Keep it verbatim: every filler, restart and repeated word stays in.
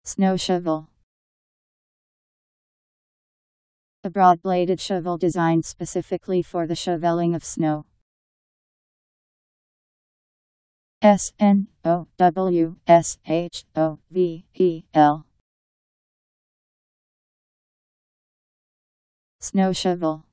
Snow shovel. A broad-bladed shovel designed specifically for the shoveling of snow. S N O W S H O V E L. Snow shovel.